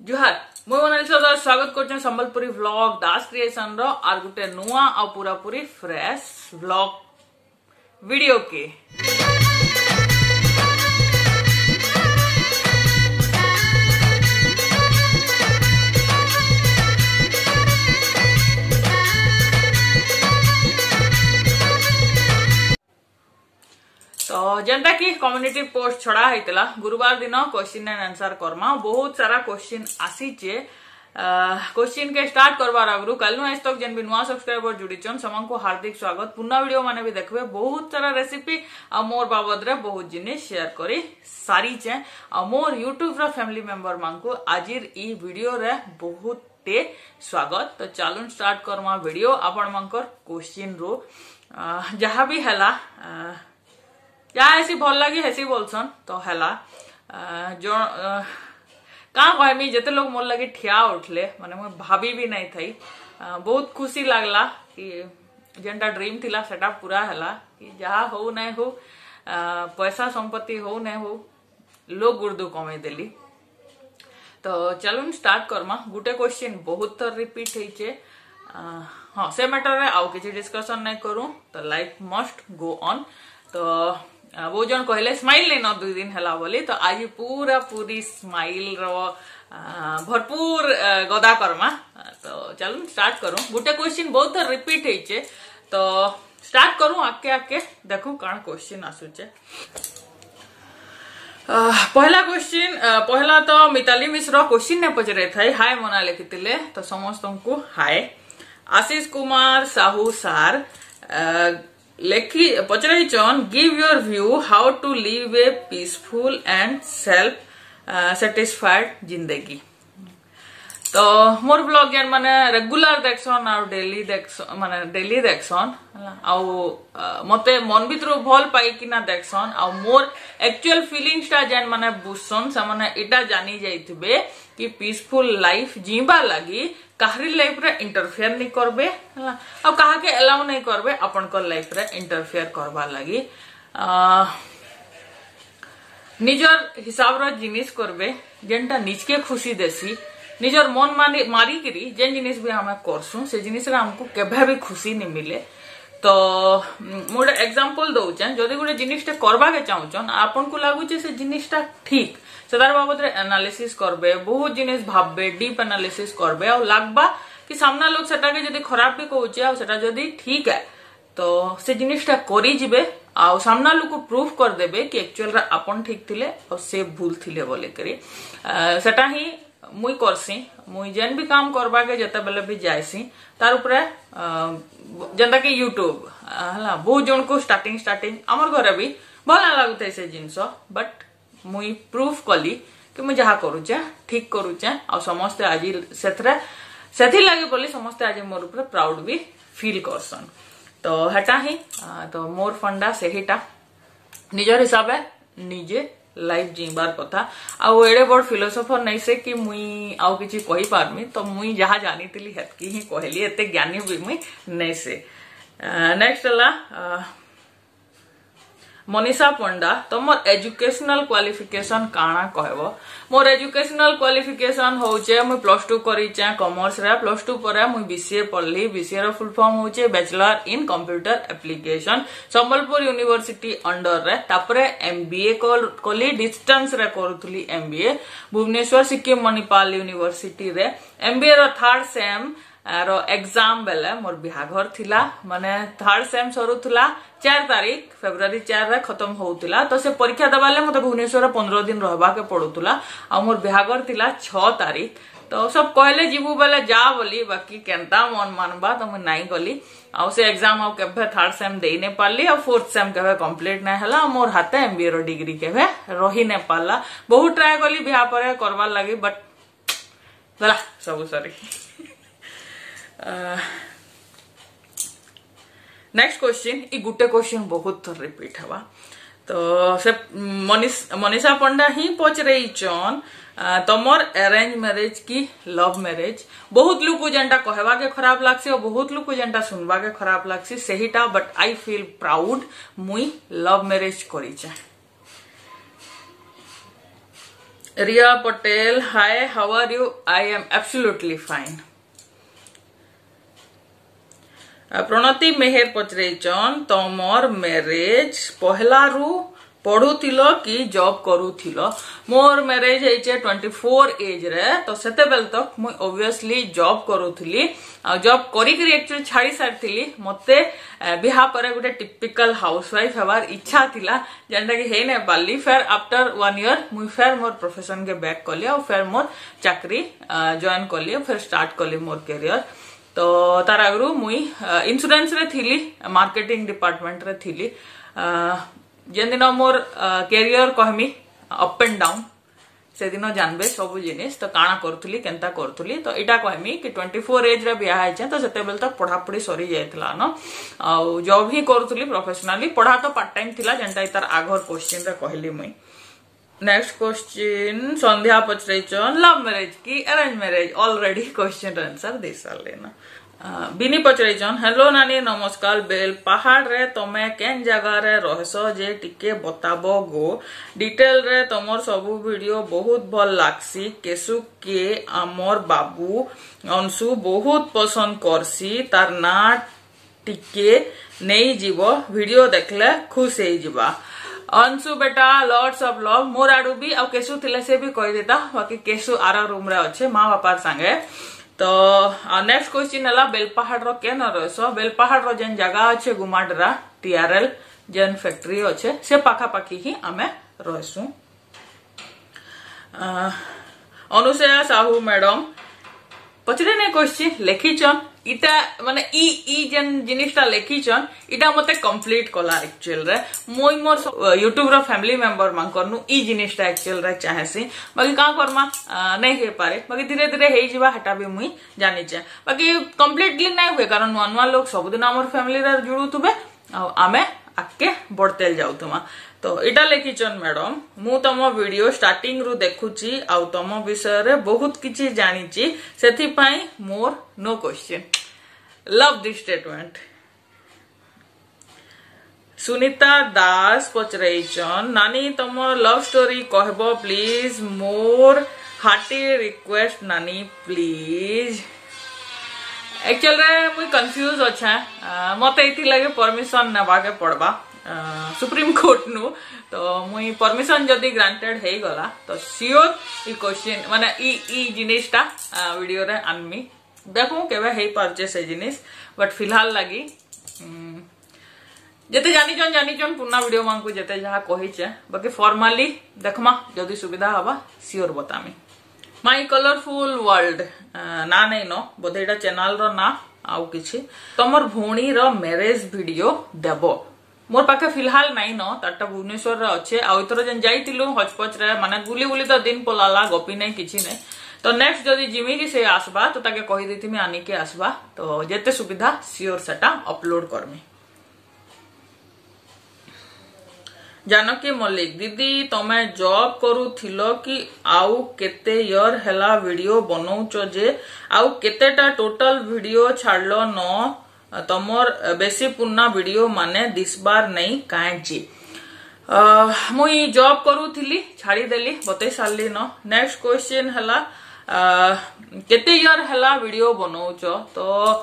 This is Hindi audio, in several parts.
जुहार मुई मोनालिसा दास स्वागत करछन संबलपुरी व्लॉग दास क्रिएशन रो आर गुटे नुआ आ पूरा पूरी फ्रेश व्लॉग वीडियो के तो जेनटा कि कम्युनिटी पोस्ट छड़ा होता गुरुवार दिन क्वेश्चन एंड आंसर करमा बहुत सारा क्वेश्चन आसीचे क्वेश्चन के स्टार्ट करवार आगु कल आज तक जेन भी नुआ सब्सक्राइबर जुड़ीचन समको हार्दिक स्वागत पुनः वीडियो माने भी देखबे बहुत सारा रेसिपी आ मोर बाबद रे बहुत जिनिस शेयर करी सारी चे आ मोर यूट्यूब रा फैमिली मेंबर मानको आजिर ई वीडियो रे बहुत स्वागत। तो चलून स्टार्ट करमा वीडियो आपण मानकर क्वेश्चन रो जहा भी हला या ऐसी भल लगी हेसी बोलसन तो हैला जो कहाँ कहमी जिते लोग मोर लगे ठिया उठले माने मैं भाभी भी नहीं थी बहुत खुशी लगला कि जेनटा ड्रीम थिला सेटा पूरा हैला कि जहा हो नहीं हो पैसा संपत्ति हो नहीं हो लोग उर्दू कमे देली। तो चलून स्टार्ट करमा गुटे क्वेश्चन बहुत थर रिपीट होइचे हाँ से मैटर रे आउ किछि डिस्कशन नहीं करूं तो लाइफ मस्ट गो ऑन। तो वो जन कहले स्माइल नहीं न 2 दिन हला बोली तो आज पूरा पूरी स्माइल रो भरपूर गदा करमा। तो चलो स्टार्ट करूं गुटे क्वेश्चन बहुत रिपीट होइचे तो स्टार्ट करूं आके आके देखो कौन क्वेश्चन आसुचे। पहला क्वेश्चन पहला तो मिताली मिश्र क्वेश्चन ने पचरे थे हाय मना लिखिले तो समस्त को हाय। आशीष कुमार साहू सार लेखी पचराइचन give your view how to live a peaceful and self satisfied जिंदगी। तो मोर ब्लॉग जेन माने रेगुलर देखसन आ डेली देखसन माने डेली देखसन आ मते मन भीतर भल पाई कि ना देखसन आ मोर एक्चुअल फीलिंग्स ता जेन माने बुझसन से माने इटा जानी जाइथिबे कि पीसफुल लाइफ जीवा लगी काहरी लाइफ रे इंटरफेयर नहीं करबे अब कहा के अलाउ नहीं करबे अपन को लाइफ रे इंटरफेयर करबा लगी निजर हिसाब रो जिनिस करबे जेनटा निज के खुशी देसी निजर मन मारी करी जेन जिनिस भी हमें करसु से जिनिस रे हमको केभे भी खुशी नहीं मिले। तो मोर एग्जांपल दउछन जदी गुटे जिनिसटा करबा के चाहउछन आपन को लागुचे से जिनिसटा ठीक सदार बाबद रे एनालिसिस करबे बहुत जिनिस भाबबे डीप एनालिसिस करबे और लागबा कि सामना लोग सेटा के जदी खराब भी कहउचे आ सेटा जदी ठीक है तो से जिनिसटा करी जिबे आ सामना लोग को प्रूफ कर देबे कि एक्चुअल रे आपन ठीक थिले और से भूल थिले बोले करी सेटा ही मुई करसी मुई जेन भी काम करबा के जता बेले भी जायसी तार ऊपर जेंता कि यूट्यूब हला बहुत जन को स्टार्टिंग हमर घरे भी भला लागुते से जिंस बट मुई प्रूफ कली कि मुई जहा करूचे ठीक करूचे आ समस्त आज सेथि लागे बोली समस्त आज मोर ऊपर प्राउड भी फील करसन। तो हेटा ही तो मोर फंडा सेहिटा निजर हिसाब निजे लाइफ जीवार कथा आउ एडे बड़ फिलोसोफर नहीं से कि मुई आउ किछि कहि पारमी तो मुई जहा जानी तिली हेतकी ही कहली एते ज्ञानी भी मुई नहीं से। नेक्स्ट ला मनीषा पंडा तो मोर एजुकेशनल क्वालिफिकेशन काना कहबो मोर एजुकेशनल क्वालिफिकेशन होचे मुई +2 करिचे कॉमर्स रे +2 पर मुई बीसीए पढ़ली बीसीए रो फुल फॉर्म होचे bachelor in computer application Sambalpur university under रे तापरे एमबीए कोली डिस्टेंस रे करूथली एमबीए भुवनेश्वर सिक्किम मणिपाल यूनिवर्सिटी रे एमबीए रो 3rd सेम रो एग्जाम बेले मोर बिहाघर थिला माने 3rd सेम सरुथला 4 तारीख फेब्रुआरी 4 रे खत्म होउतला तो से परीक्षा दबाले मते भुवनेश्वर 15 दिन रहबा के पड़ुतला आ मोर बिहाघर थिला 6 तारीख तो सब कहले जीवू बेले जा बोली बाकी केनता मन मानबा तो मैं नहीं गली आ से एग्जाम आ केभे 3rd सेम देई ने पारली आ 4th सेम केभे कंप्लीट नै हला मोर हाथे एमबीए रो डिग्री केभे रही ने पाला बहुत ट्राई गली बिहा पर करबा लागि बट गला सब सॉरी। नेक्स्ट क्वेश्चन ई गुटे क्वेश्चन बहुत थर रिपीट हवा तो से मनीषा पंडा ही पचरेइचन तमर अरेंज मैरिज की लव मैरिज बहुत लोग जेनटा कहवा के खराब लागसी और बहुत लोग जेनटा सुनवा के खराब लागसी सेहिटा बट आई फील प्राउड मुई लव मैरिज करिचे Riya Patel, hi, how are you? I am absolutely fine. Pranati Mehar पचरेचन तमर मैरेज पहला रु पढ़ुथिलो कि जॉब करूथिलो मोर मैरेज हेचे 24 एज रे तो सेते बेल तक मु ऑब्वियसली जॉब करूथिली आ जॉब करी करी एक्चुअली छाड़ी सारथिली मते बिहा परे गुटे टिपिकल हाउसवाइफ हवार इच्छा थिला जेंटा कि हे ने पाली फिर आफ्टर 1 ईयर मु फिर मोर प्रोफेशन के बैक कली और फिर मोर चाकरी जॉइन कली फिर स्टार्ट कली मोर करियर तो तार आगु मुई इंश्योरेंस रे थिली मार्केटिंग डिपार्टमेंट रे थिली जेन दिन मोर कैरियर कहमी अप एंड डाउन से दिन जानबे सब जिनिस तो काना करूथली केंता करूथली तो इटा कहमी कि 24 एज रे बिया है तो सेते बेल तक पढ़ापढ़ी सरी जायतला न आ जॉब ही करूथली प्रोफेशनली पढ़ा तो पार्ट टाइम थिला जेंटा इतार आघर क्वेश्चन रे कहली मुई नेक्स्ट क्वेश्चन संध्या पचरेचन लव मैरिज की arrange marriage already question answer दे साले ना बिनी पचरेचन हेलो नानी नमस्कार बेल पहाड़ रे तमे केन जगह रे रहसो जे टिके बताबो गो डिटेल रे तमर सबु वीडियो बहुत भल लागसी केसु के आमर बाबू अंशु बहुत पसंद करसी तार ना टिके नहीं जीवो वीडियो देखले खुश हे जीवा अंशु बेटा लॉट्स ऑफ लव मोर आडू भी आ केसु थिले से भी कहि देता बाकी केसु आरा रूम रे अच्छे माँ बापा संगे तो नेक्स्ट क्वेश्चन है बेलपहाड़ रो केन रहसो बेलपहाड़ रो जेन जगह अच्छे गुमाडरा टीआरएल जेन फैक्ट्री अच्छे से पाखा पाखी ही आमे रहसु अनुसया साहू मैडम पचरे ने क्वेश्चन लिखिचन इटा माने ई जेन जिनिसटा लिखिचन इटा मते कंप्लीट कला एक्चुअल रे मोई मोर यूट्यूब रो फैमिली मेंबर मानकरनु ई जिनिसटा एक्चुअल रे चाहेसी बाकी का करमा नहीं हे पारे बाकी धीरे धीरे हे जिबा हटा भी मुई जानि छै बाकी कंप्लीटली नहीं हुए कारण नुआ नुआ लोग सब दिन हमर फैमिली रे जुड़ुतबे आ आमे आके बढ़तेल जाउतमा तो इटा लिखिचन मैडम मु तम वीडियो स्टार्टिंग रु देखुची आ तम विषय रे बहुत किछि जानिची सेथि पई मोर no question love this statement Sunita Das पचरेचन नानी तम लव स्टोरी कहबो प्लीज मोर हार्टी रिक्वेस्ट नानी प्लीज एक्चुअल रे मुई कंफ्यूज अच्छा मते इति लगे परमिशन नेबा के पड़बा सुप्रीम कोर्ट नु तो मुई परमिशन जदी ग्रांटेड हे गला तो श्योर ई क्वेश्चन माने ई जिनिसटा वीडियो रे आनमी देखो केबे हे परचे से जिनिस बट फिलहाल लगी जते जानिचन पुना वीडियो मांगू जते जहा कहि छे बाकी फॉर्मली देखमा जदी सुविधा हबा श्योर बतामी माय कलरफुल वर्ल्ड ना नहीं नो बोधेटा चैनल रो ना आउ किछि तमर भौणी रो मैरिज वीडियो देबो मोर पाखे फिलहाल नहीं न ताटा भुवनेश्वर रे अच्छे आ इतर जन जाइतिलु हचपच रे माने गुली गुली तो दिन पलाला गपी नहीं किछि नहीं तो नेक्स्ट जदी जिमी की से आसबा तो ताके कहि देती मी आनी के आसबा तो जेते सुविधा श्योर सेटा अपलोड करमी जानकी मल्लिक दीदी तमे जॉब करूथिलो कि आउ केते ईयर हेला वीडियो बनौचो जे आउ केतेटा टोटल वीडियो छाड़लो न तमर बेसी पुन्ना वीडियो माने दिसबार नहीं कांची मुई जॉब करूथिली छाड़ी देली बतै सारली न नेक्स्ट क्वेश्चन हला केते ईयर हला वीडियो बनौचो तो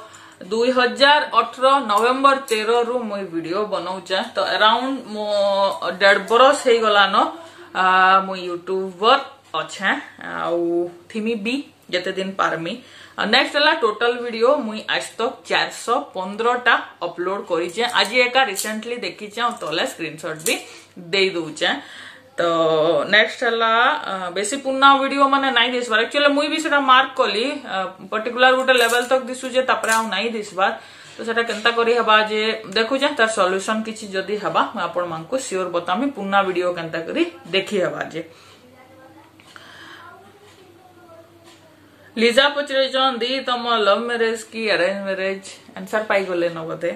2018 नवेम्बर 13 रु मुई वीडियो बनौचा तो अराउंड मो 1.5 बरस हे गला न मुई यूट्यूबर अच्छा आउ थिमी भी जते दिन पारमी नेक्स्ट हला टोटल वीडियो मुई आज तक 415 टा अपलोड करी छे आज एका रिसेंटली देखी छे तले स्क्रीनशॉट भी दे दूचे तो नेक्स्ट हला बेसी पुन्ना वीडियो माने नहीं दिसबार एक्चुअली मुई भी सेटा मार्क कली पर्टिकुलर गोटे लेवल तक दिसु जे तापरे आ नहीं दिसबार तो सेटा केनता करी हबा जे देखु जे तार सॉल्यूशन किछि जदी हबा मैं आपण मानकु श्योर बतामी पुन्ना वीडियो केनता करी देखि हबा जे लीजा पचरेचन दी तम लव मैरिज की अरेंज मैरिज आंसर पाई गले न बते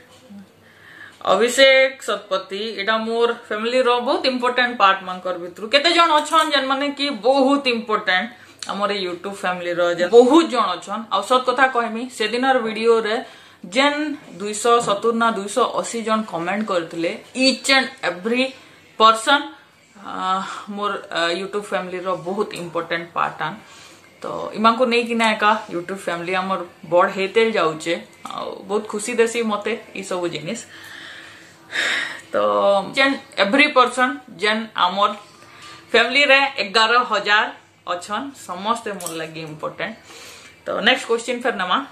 अभिषेक सतपति एटा मोर फैमिली रो बहुत इंपोर्टेंट पार्ट मानकर भितरु केते जण अछन जन माने की बहुत इंपोर्टेंट हमर यूट्यूब फैमिली रो जन बहुत जण अछन आ सत कथा कहमी से दिनर वीडियो रे जेन 270 ना 280 जन कमेंट करथिले ईच एंड एवरी पर्सन मोर यूट्यूब फैमिली रो बहुत इंपोर्टेंट पार्ट आन तो इमा को नहीं किना एका यूट्यूब फैमिली हमर बड़ हेते जाउचे बहुत खुशी देसी मते ई सब जिनिस तो जेन एवरी पर्सन जेन हमर फैमिली रे 11,000 अछन समस्त मोर लगी इंपोर्टेंट तो नेक्स्ट क्वेश्चन फिर नमा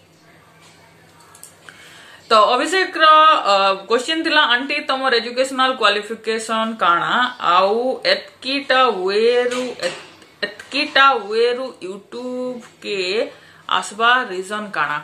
तो अभिषेक क्वेश्चन थिला आंटी तमर एजुकेशनल क्वालिफिकेशन काना आउ एतकीटा वेरु यूट्यूब के आसबा रीजन काना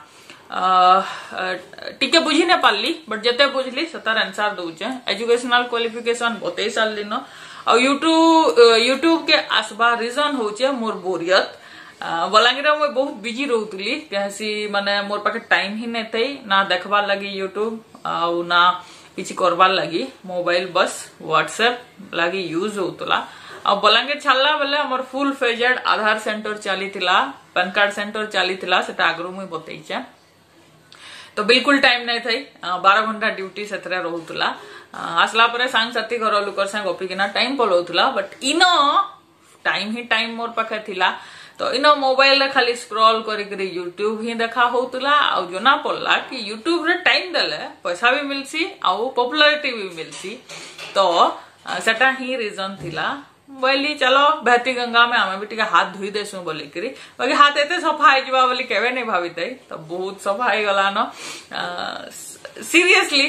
टिके बुझी ने पाली बट जते बुझली सतार आंसर दउचे एजुकेशनल क्वालिफिकेशन बतई सारली न आ यूट्यूब के आसबा रीजन होचे मोर बोरियत बलांगीर में बहुत बिजी रोली कैसी माने मोर पाखे टाइम ही नहीं थी ना देखबार लगी यूट्यूब आउ ना किसी करबार लगी मोबाइल बस व्हाट्सएप लगी यूज होतला आ बलांगीर छाड़ला बेले हमर फुल फेजेड आधार सेंटर चली थिला पैन कार्ड सेंटर चली थिला सेटा आगरु मुई बतैचे तो बिल्कुल टाइम नहीं थी 12 घंटा ड्यूटी से रोला आसला परे सांग साथी घर लोकर संग गपिकिना टाइम पलौतला बट इनो टाइम ही टाइम मोर पाखे थिला तो इन मोबाइल रे खाली स्क्रॉल करी यूट्यूब ही देखा होतला आ जना पड़ला कि यूट्यूब रे टाइम देले पैसा भी मिलसी आ पॉपुलैरिटी भी मिलसी तो सेटा ही रीजन थिला बोली चलो बहती गंगा में आमे भी टिके हाथ धुई देसु बोली करी बाकी हाथ एते सफा हो जावा बोली केवे नहीं भाविते तो बहुत सफा हो गला न सीरियसली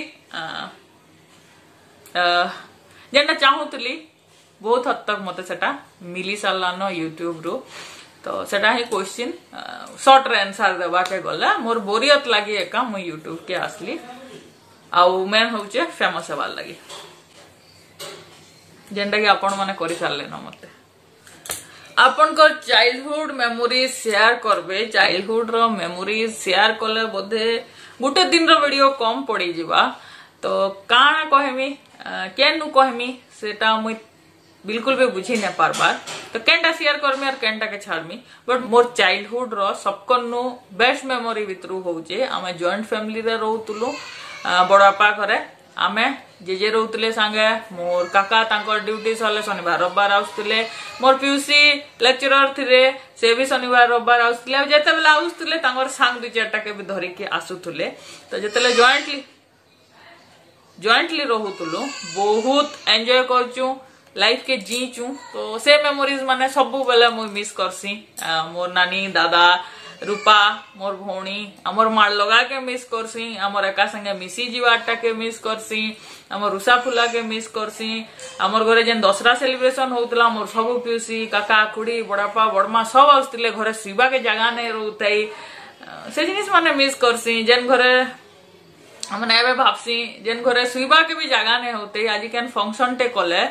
जेना चाहूतली बहुत हद तक मते सेटा मिली सारला न यूट्यूब रो तो सेटा ही क्वेश्चन शॉर्ट रे आंसर देबा के गला मोर बोरियत लागी एका मु यूट्यूब के आसली आउ मेन होचे फेमस हेबार लागी जेंटा कि आपण माने करि सारले न मते आपण को चाइल्डहुड मेमोरीज शेयर करबे चाइल्डहुड रो मेमोरीज शेयर कले बोधे गुटे दिन रो वीडियो कम पड़ी जिबा तो काना कहमी केनु कहमी सेटा मुई बिल्कुल भी बुझी नहीं पारबार तो केनटा शेयर करमी और केनटा के छाड़मी बट मोर चाइल्डहुड रो सबकनु बेस्ट मेमोरी भितरु होचे आमे जॉइंट फैमिली रे रहउतलु बड़ापा घरे आमे जेजे रहउतले संगे मोर काका तांकर ड्यूटी सले शनिवार रविवार आउतले मोर पीयूसी लेक्चरर थिरे से भी शनिवार रविवार आउतले जेते बेला आउतले तांकर संग दु चारटा के भी धरि के आसुतले तो जेतेले जॉइंटली रहउतलु बहुत एन्जॉय करचू लाइफ के जीचू तो से मेमोरीज माने सबु बेले मु मिस करसी मोर नानी दादा रूपा मोर भौणी हमर माड़ लगा के मिस करसी हमर एका संगे मिसी जीवाटा के मिस करसी हमर रुसा फुला के मिस करसी हमर घरे जेन दसरा सेलिब्रेशन होतला मोर सबु पीसी काका खुड़ी बड़ापा बड़मा सब आउतले घरे शिवा के जगह नहीं रहउतई से जिनिस माने मिस करसी जेन घरे हमने एबे भाबसी जेन घरे शिवा के भी जगह नहीं होते आज केन फंक्शन टे कले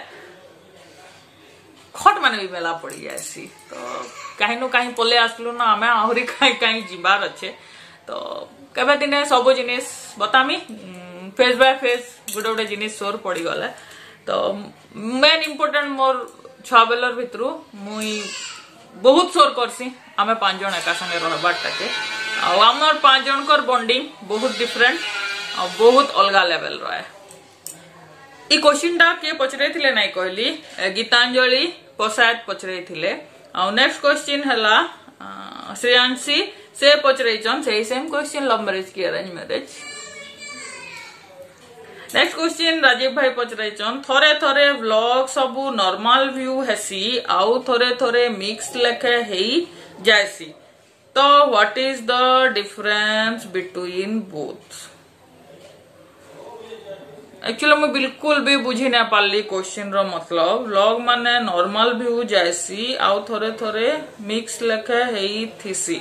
खट माने भी मेला पड़ी जाएसी तो कहीं न कहीं पले आसलु ना आमे आहरी कहीं कहीं जीवार अच्छे तो केबे दिने सब जिनिस बतामी फेस बाय फेस गोटे गोटे जिनिस सोर पड़ी गले तो मेन इंपोर्टेंट मोर छुआ बेलर भितरु मुई बहुत सोर करसी आमे 5 जन एका संगे रहबार टाके आ हमर 5 जनकर बॉन्डिंग बहुत डिफरेंट आ बहुत अलगा लेवल रहे ई क्वेश्चन टा के पचरे थिले नाही कहली गीतांजलि प्रसाद पचरे थिले आ नेक्स्ट क्वेश्चन हला श्रेयांशी से पचरे चन से सेम क्वेश्चन लव मैरिज की arrange marriage next question Rajeev भाई पचरे चन थोरे थोरे व्लॉग सबु नॉर्मल व्यू हेसी आउ थोरे थोरे मिक्स लेखे हेई जायसी तो what is the difference between both actually मैं बिल्कुल भी बुझी ना पाली क्वेश्चन रो मतलब व्लॉग माने नॉर्मल व्यू जैसी आउ थोरे थोरे मिक्स लेखे हेई थिसी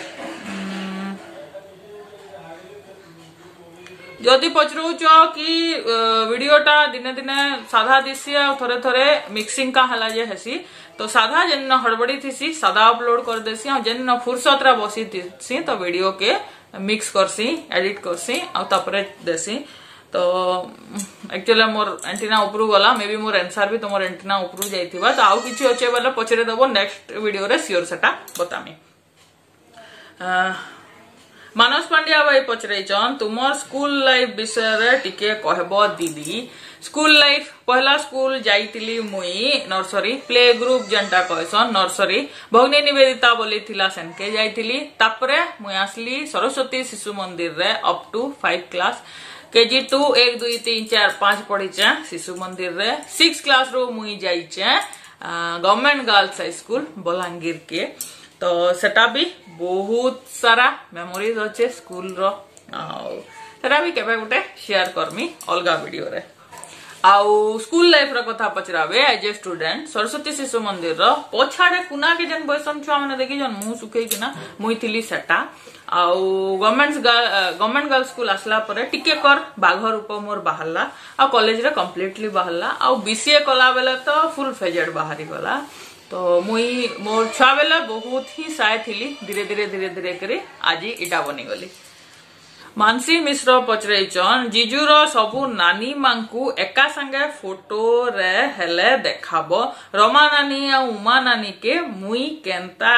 जदि पचरुच कि वीडियोटा दिने दिने साधा दिसी आ थोरे थोरे मिक्सिंग का हला जे हेसी तो साधा जेन हड़बड़ी थिसी सादा अपलोड कर देसी आ जेन फुर्सत रा बसी थिसी तो वीडियो के मिक्स करसी एडिट करसी आ तापरे देसी तो एक्चुअली मोर एंटीना उपरू गला मे बी मोर आंसर भी तुमर एंटीना उपरू जाइथिबा तो आउ किछि अच्छे वाला पचरे दबो नेक्स्ट वीडियो रे सियोर सेटा बतामी मानस पांड्या भाई पचरैचन तुमर स्कूल लाइफ विषय रे टिके कहबो दीदी। स्कूल लाइफ पहला स्कूल जाइतिली मुई नर्सरी प्ले ग्रुप जनता कहसन नर्सरी भगनी निवेदिता बोली थिला सेनके जाइतिली। तापरे मुई आसली सरस्वती शिशु मंदिर रे अप टू 5 क्लास केजी 2 1 2 3 4 5 पढ़ीचे शिशु मंदिर रे 6 क्लास रो मुई जाइचे government girls high school Balangir के। तो सेटा भी बहुत सारा मेमोरीज अच्छे स्कूल रो सेटा भी केबे गुटे शेयर करमी अलगा वीडियो रे। आउ स्कूल लाइफ रो कथा पचराबे as a student Saraswati Shishu Mandir रो पछाड़े कुना के जन बयसम छुआ माने देखि जन मुंह सुखै किना मुई थिली सेटा। आउ गवर्नमेंट गर्ल्स स्कूल आसला परे टिके कर बाघर रूप मोर बाहरला आ कॉलेज रे कंप्लीटली बाहरला। आउ बीसीए कला बेले तो फुल फेजेड बाहरी गला। तो मुई मोर छुआ बेले बहुत ही साय थिली धीरे धीरे करी आज इटा बनी गली। मानसी मिश्र पचरैचन जीजूर सबु नानी मांकु एका संगे फोटो रे हेले देखाबो रमा नानी आ उमा नानी के मुई केंता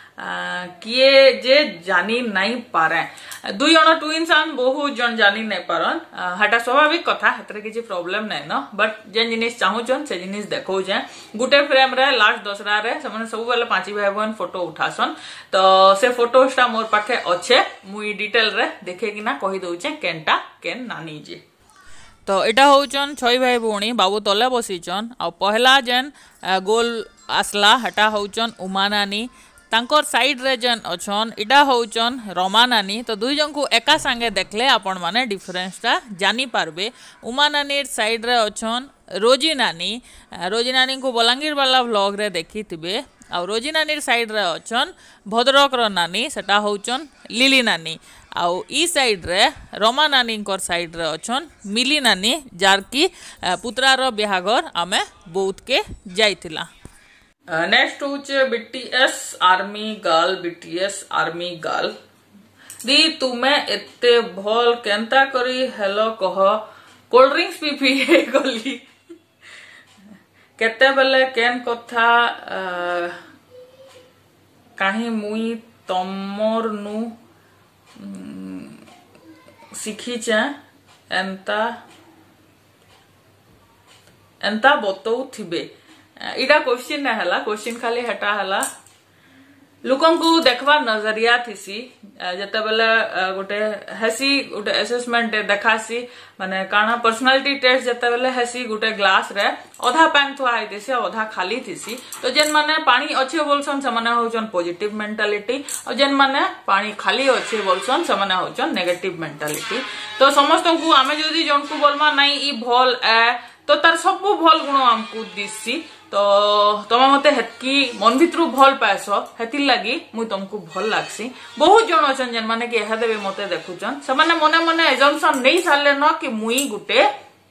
किए जे जानी नहीं पारे। दुई जन ट्विन्स आन बहुत जन जानी नहीं पारन हटा स्वाभाविक कथा हेतरे किछि प्रॉब्लम नै न। बट जे जिनिस चाहूचन से जिनिस देखौजे गुटे फ्रेम रे लास्ट दसरा रे समने सब बेले 5 भाई बहन फोटो उठासन। तो से फोटोटा मोर पाखे अच्छे मुई डिटेल रे देखे किना कहि दउचे केनटा केन नानी जी। तो एटा होचन 6 भाई भौणी बाबू तले बसीचन आ पहला जेन गोल आसला हटा होचन उमा नानी तांकर साइड रे जन अछन इडा होचन रमा नानी। तो दुई जन को एका संगे देखले आपण माने डिफरेंसटा जानी पारबे। उमा नानी साइड रे अछन रोजी नानी को बलांगीर वाला व्लॉग रे देखि थिबे। आ रोजी नानी साइड रे अछन भद्रक रो नानी सेटा होचन लिली नानी। आउ ई साइड रे रमा नानी कर साइड रे अछन मिली नानी जार की पुत्रा रो बिहाघर आमे बहुत के जाइतिला। नेक्स्ट होचे बीटीएस आर्मी गर्ल दी तुमे एते भल केंता करी हेलो कह कोल्ड ड्रिंक्स पी गली केते बेले केन कथा काहे मुई तमर नु शिखीचे एंता बतौ थिबे। इटा क्वेश्चन ना हला क्वेश्चन खाली हटा हला लोकन को देखवा नजरिया थिसी जते बेले गोटे हेसी गोटे असेसमेंट देखासी माने काना पर्सनालिटी टेस्ट जते बेले हेसी गोटे ग्लास रे आधा पानी थुआ आइतेसी आधा खाली थिसी। तो जेन माने पानी अच्छे बोलसन से माने होचन पॉजिटिव मेंटालिटी और जेन माने पानी खाली अच्छे बोलसन से माने होचन नेगेटिव मेंटालिटी। तो समस्त को आमे जदी जन को बोलमा नहीं ई भल ए तो तार सब भल गुण हमको दिसी। तो तमे मते हेतकी मन भितरु भल पाएस हेतिर लगी मुई तुमको भल लागसी। बहुत जन अछन जेन माने कि एहा देबे मते देखुचन से माने मने मने एजम्पशन नहीं सारले न कि मुई गुटे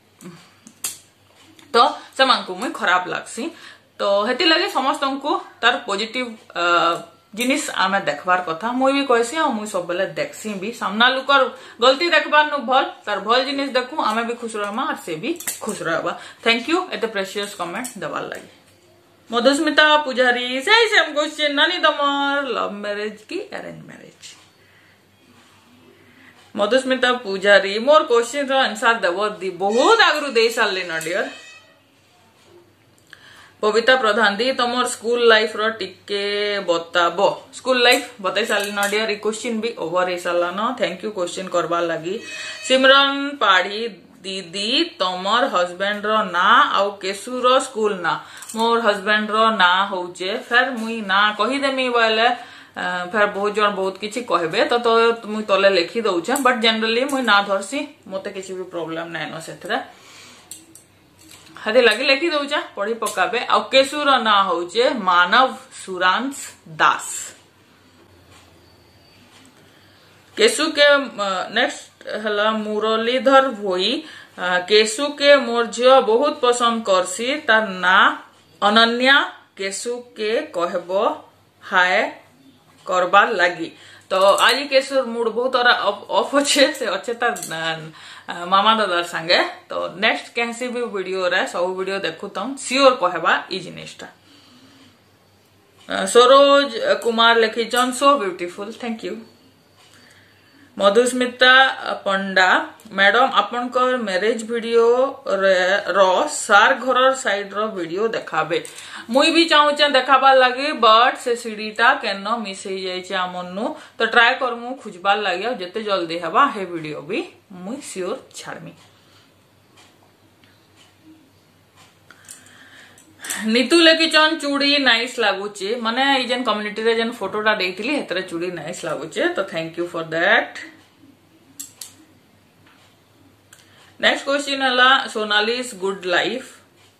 तो से मानकु मुई खराब लागसी। तो हेतिर लगी समस्त को तार पॉजिटिव जिनिस आमे देखबार कथा मुई भी कहसी आ मुई सब बेले देखसी भी सामना लुकर गलती देखबार नु भल तार भल जिनिस देखू आमे भी खुश रहमा और से भी खुश रहबा। थैंक यू एते प्रेशियस कमेंट देबार लागि। मधुस्मिता पुजारी सही सेम क्वेश्चन नानी तमर लव मैरिज की अरेंज मैरिज। मधुस्मिता पुजारी मोर क्वेश्चन रो आंसर देबो दी बहुत आगरु दे सारले न डियर। बबीता प्रधान दी तमर स्कूल लाइफ रो टिके बताबो। स्कूल लाइफ बताई सारली न डियर क्वेश्चन भी ओवर हे सारला न। थैंक यू क्वेश्चन करबा लागि। सिमरन पाड़ी दीदी तमर हस्बैंड रो ना आउ केसु रो स्कूल ना। मोर हस्बैंड रो ना होचे फिर मुई ना कही देमी बोले फिर बहुत जन बहुत किछि कहबे तो मुई तले लिखि दउछे बट जनरली मुई ना धरसी मते किछि भी प्रॉब्लम नै न सेथरे हदे लगे लिखि दउछे पढ़ी पकाबे। आ केसु रो ना होचे मानव सुरांश दास। केसु के नेक्स्ट हला मुरलीधर भोई केसु के मोर झियो बहुत पसंद करसी तार ना अनन्या केसु के कहबो हाय करबार लगी। तो आज केसुर मूड बहुत ऑफ अच्छे से अच्छे तार मामा दादार संगे। तो नेक्स्ट कैसी भी वीडियो रे सब वीडियो देखुतम सियोर कहबा ई जिनिसटा। सरोज कुमार लिखिचन so beautiful thank you. Madhusmita Panda madam आपनकर मैरिज वीडियो रो सार घर साइड रो वीडियो देखाबे मुई भी चाहूचे देखाबार लगे बट से सीडीटा केन मिस हो जाइए आमनु तो ट्राए करमु खुजबार लगे जिते जल्दी हवा हे वीडियो भी मुई श्योर छाड़मी। नीतू लेकिचन चूड़ी नाइस लागुचे माने ई जेन कम्युनिटी रे जेन फोटोटा देइथिली हेतरे चूड़ी नाइस लागुचे तो thank you for that. Next question हला सोनालीज गुड लाइफ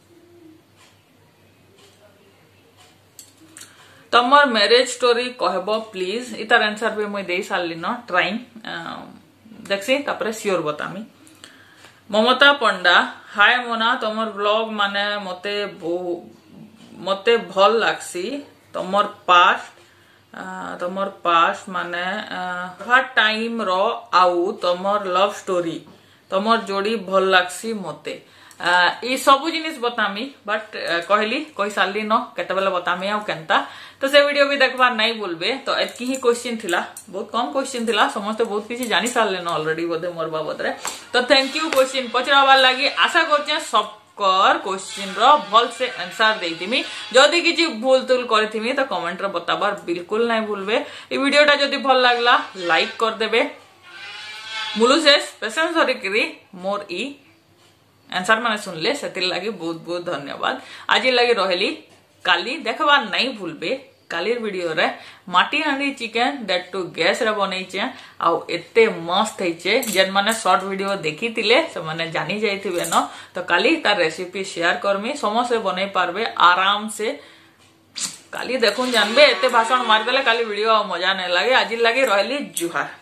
तमर मैरिज स्टोरी कहबो प्लीज इतार आंसर भी मुई देई सारली न ट्राइंग देखसी तापरे श्योर बतामी। ममता पंडा हाय मोना तमर ब्लॉग माने मते भल लागसी तमर पास्ट माने टाइम रो आउ तमर लव स्टोरी तमर जोड़ी भल लागसी मते ई सब जिनिस बतामी बट कहली कही सारली न केते बेले बतामी आ केनता तो से वीडियो भी देखबार नहीं बोलबे तो एतकी ही क्वेश्चन थिला बहुत कम क्वेश्चन थिला समस्त बहुत किसी जानी सारले न ऑलरेडी बोधे मोर बाबद रे तो थैंक यू क्वेश्चन पचराबार लागि आशा करछे सबकर क्वेश्चन रो भल से आंसर देइतिमी जदी किछि भूल तुल करथिमी तो कमेंट रे बताबार बिल्कुल नहीं भूलबे। ई वीडियोटा जदी भल लागला लाइक कर देबे मुलु से पेशेंस हरिकरी मोर ई आंसर माने सुनले सेतिर लागि बहुत बहुत धन्यवाद। आज लगी रहली काली देखबार नहीं भूलबे कालीर वीडियो रे माटी हांडी चिकन दैट टू गैस रे बनैचे आ एते मस्त हैचे जेन माने शॉर्ट वीडियो देखितिले से माने जानी जाइथिबे न तो काली तार रेसिपी शेयर करमी समस्त बनै पारबे आराम से काली देखुन जानबे एते भाषण मार देले काली वीडियो मजा नहीं लगे। आज लगी रहली जुहार।